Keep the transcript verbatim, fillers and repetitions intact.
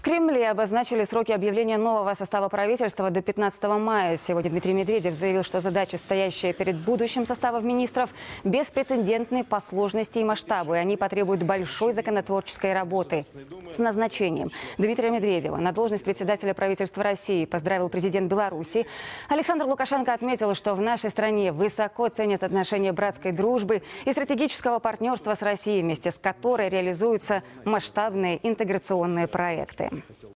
Кремле обозначили сроки объявления нового состава правительства до пятнадцатого мая. Сегодня Дмитрий Медведев заявил, что задача, стоящая перед будущим составом министров, беспрецедентны по сложности и масштабу, и они потребуют большой законотворческой работы. С назначением Дмитрия Медведева на должность председателя правительства России поздравил президент Беларуси. Александр Лукашенко отметил, что в нашей стране высоко ценят отношения братской дружбы и стратегического партнерства с Россией, вместе с которой реализуются масштабные интеграционные проекты.